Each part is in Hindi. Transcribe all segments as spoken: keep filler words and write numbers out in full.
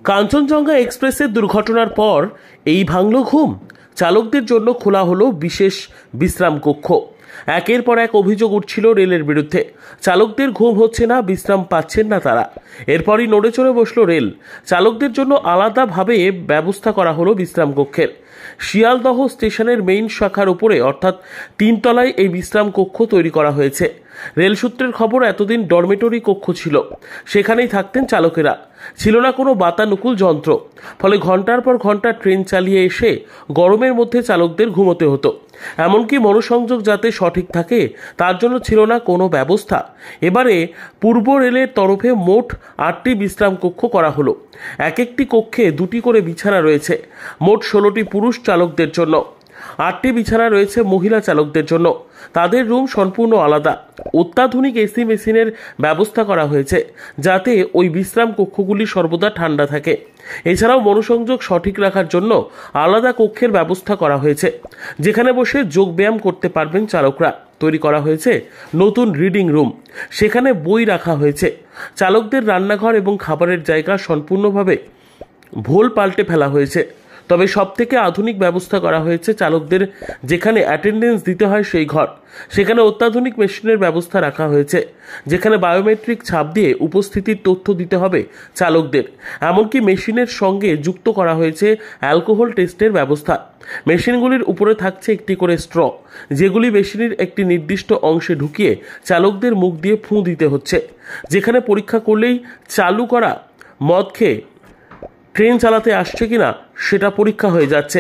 কাঞ্চনজঙ্ঘা এক্সপ্রেসের দুর্ঘটনার পর এই ভাঙল ঘুম। চালকদের জন্য খোলা হলো বিশেষ বিশ্রাম কক্ষ। একের পর এক অভিযোগ উঠছিল রেলের বিরুদ্ধে। চালকদের ঘুম হচ্ছে না, বিশ্রাম পাচ্ছেন না তারা। এরপরই নড়ে চড়ে বসল রেল। চালকদের জন্য আলাদাভাবে ব্যবস্থা করা হলো বিশ্রাম কক্ষের। শিয়ালদহ স্টেশনের মেইন শাখার উপরে অর্থাৎ তিনতলায় এই বিশ্রাম কক্ষ তৈরি করা হয়েছে। রেল সূত্রের খবর, এতদিন ডরমেটরি কক্ষ ছিল, সেখানেই থাকতেন চালকেরা। ছিল না কোনো বাতানুকূল যন্ত্র, ফলে ঘন্টার পর ঘন্টা ট্রেন চালিয়ে এসে গরমের মধ্যে চালকদের ঘুমোতে হতো। এমনকি মনোসংযোগ যাতে সঠিক থাকে তার জন্য ছিল না কোনো ব্যবস্থা। এবারে পূর্ব রেলের তরফে মোট আটটি বিশ্রাম কক্ষ করা হলো। এক একটি কক্ষে দুটি করে বিছানা রয়েছে। মোট ষোলোটি পুরুষ চালকদের জন্য, আটটি বিছানা রয়েছে মহিলা চালকদের জন্য। তাদের রুম সম্পূর্ণ আলাদা। অত্যাধুনিক এসি মেশিনের ব্যবস্থা করা হয়েছে যাতে ওই বিশ্রাম কক্ষগুলি সর্বদা ঠান্ডা থাকে। এছাড়াও মনোসংযোগ সঠিক রাখার জন্য আলাদা কক্ষের ব্যবস্থা করা হয়েছে, যেখানে বসে যোগ ব্যায়াম করতে পারবেন চালকরা। তৈরি করা হয়েছে নতুন রিডিং রুম, সেখানে বই রাখা হয়েছে। চালকদের রান্নাঘর এবং খাবারের জায়গা সম্পূর্ণভাবে ভোল পাল্টে ফেলা হয়েছে। তবে সব থেকে আধুনিক ব্যবস্থা করা হয়েছে চালকদের যেখানে অ্যাটেন্ডেন্স দিতে হয় সেই ঘর। সেখানে অত্যাধুনিক মেশিনের ব্যবস্থা রাখা হয়েছে, যেখানে বায়োমেট্রিক ছাপ দিয়ে উপস্থিতির তথ্য দিতে হবে চালকদের। এমনকি মেশিনের সঙ্গে যুক্ত করা হয়েছে অ্যালকোহল টেস্টের ব্যবস্থা। মেশিনগুলির উপরে থাকছে একটি করে স্ট্র, যেগুলি মেশিনের একটি নির্দিষ্ট অংশে ঢুকিয়ে চালকদের মুখ দিয়ে ফুঁ দিতে হচ্ছে। যেখানে পরীক্ষা করলেই চালু করা মদ খেয়ে ট্রেন চালাতে আসছে কিনা সেটা পরীক্ষা হয়ে যাচ্ছে।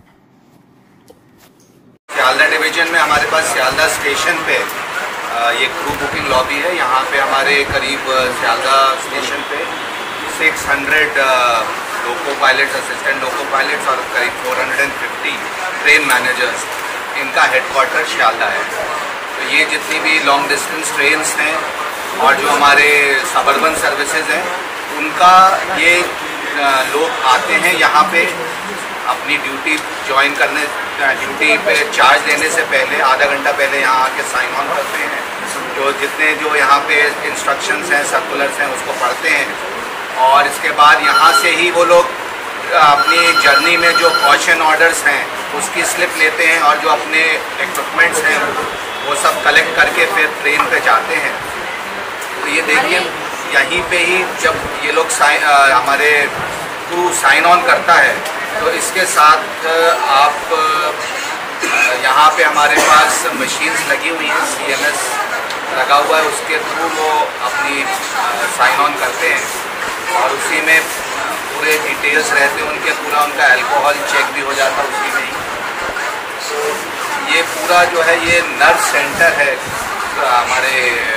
सियालदा डिवीजन में हमारे पास सियालदा स्टेशन पे ये क्रू बुकिंग लॉबी है। यहाँ पे हमारे करीब सियालदा स्टेशन पे छह सौ loco pilots, assistant loco pilots और करीब चार सौ पचास ट्रेन मैनेजर्स, इनका हेडक्वार्टर सियालदा है। तो ये जितनी भी लॉन्ग डिस्टेंस ट्रेन्स हैं और जो हमारे सबर्बन सर्विसेज हैं, उनका ये लोग आते हैं यहाँ पे अपनी ड्यूटी ज्वाइन करने, ड्यूटी पे चार्ज देने से पहले आधा घंटा पहले यहाँ आके साइन ऑन करते हैं। जो जितने जो यहाँ पे इंस्ट्रक्शंस हैं, सर्कुलर्स हैं, उसको पढ़ते हैं और इसके बाद यहाँ से ही वो लोग अपनी जर्नी में जो कॉशन ऑर्डर्स हैं उसकी स्लिप लेते हैं और जो अपने इक्विपमेंट्स हैं वो सब कलेक्ट करके फिर ट्रेन पे जाते हैं। तो ये देखिए, यहीं पे ही जब ये लोग साइन हमारे क्रू साइन ऑन करता है तो इसके साथ आप यहाँ पे हमारे पास मशीन्स लगी हुई हैं, सी एम एस लगा हुआ है, उसके थ्रू वो अपनी साइन ऑन करते हैं और उसी में पूरे डिटेल्स रहते हैं उनके, पूरा उनका अल्कोहल चेक भी हो जाता है उसी में ही। तो ये पूरा जो है ये नर्स सेंटर है हमारे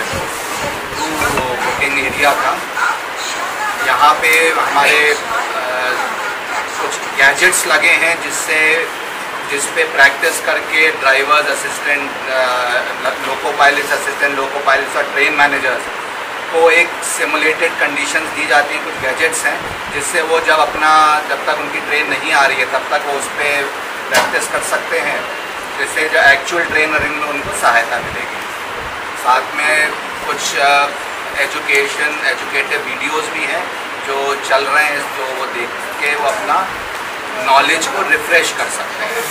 बुकिंग एरिया का। यहाँ पे हमारे कुछ गैजेट्स लगे हैं जिससे जिस पे प्रैक्टिस करके drivers, assistant loco pilots, assistant loco pilots और ट्रेन मैनेजर्स को एक सिमुलेटेड कंडीशंस दी जाती हैं। कुछ गैजेट्स हैं जिससे वो जब अपना जब तक उनकी ट्रेन नहीं आ रही है तब तक वो उस पर प्रैक्टिस कर सकते हैं, जिससे जो एक्चुअल ट्रेनरिंग में उनको सहायता मिलेगी। साथ में कुछ एजुकेशन एजुकेटिव वीडियोस भी हैं जो चल रहे हैं, जो वो देख के वो अपना नॉलेज को रिफ्रेश कर सकते हैं।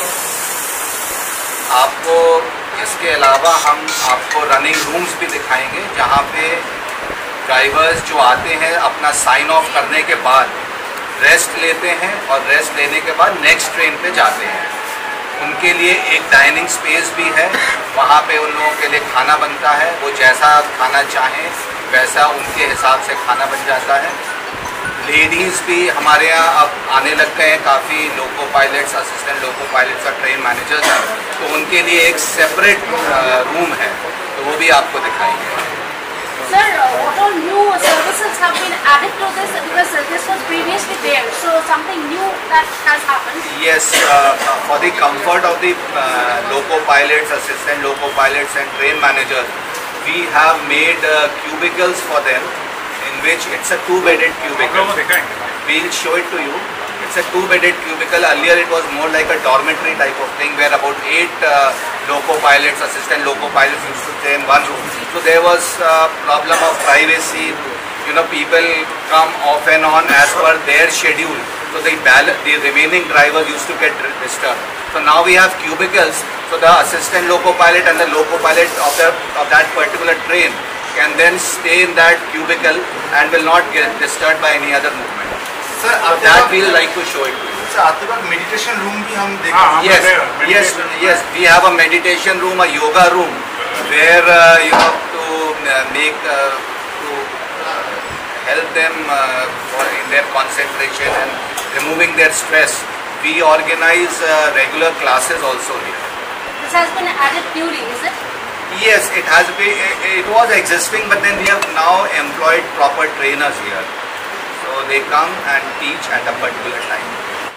आपको इसके अलावा हम आपको रनिंग रूम्स भी दिखाएंगे, जहाँ पे ड्राइवर्स जो आते हैं अपना साइन ऑफ करने के बाद रेस्ट लेते हैं और रेस्ट लेने के बाद नेक्स्ट ट्रेन पे जाते हैं। उनके लिए एक डाइनिंग स्पेस भी है, वहाँ पे उन लोगों के लिए खाना बनता है। वो जैसा खाना चाहें वैसा उनके हिसाब से खाना बन जाता है। लेडीज़ भी हमारे यहाँ अब आने लग गए हैं काफ़ी, loco pilots, assistant loco pilots और ट्रेन मैनेजर्स हैं, तो उनके लिए एक सेपरेट रूम है, तो वो भी आपको दिखाएंगे। Sir, what all new services have been added to this, because this was previously there, so something new that has happened? Yes, uh, for the comfort of the uh, loco pilots, assistant loco pilots and train managers, we have made uh, cubicles for them, in which it's a two-bedded cubicle. We'll show it to you. It's a two-bedded cubicle. Earlier it was more like a dormitory type of thing, where about eight uh, loco pilots, assistant loco pilots used to stay in one room. So there was a problem of privacy, you know, people come off and on as per their schedule. So the, the remaining drivers used to get disturbed. So now we have cubicles. So the assistant loco pilot and the loco pilot of, the, of that particular train can then stay in that cubicle and will not get disturbed by any other movement. Sir, So that we will like to show it to you. Sir आपके पास मेडिटेशन रूम भी हम देख हाँ, Yes, meditation yes, room. yes. We have a meditation room, a yoga room, where uh, you know to uh, make uh, to uh, help them uh, for in their concentration and removing their stress. We organize uh, regular classes also here. This has been added newly, is it? Yes, it has been. It was existing, but then we have now employed proper trainers here. So they come and teach at a particular time.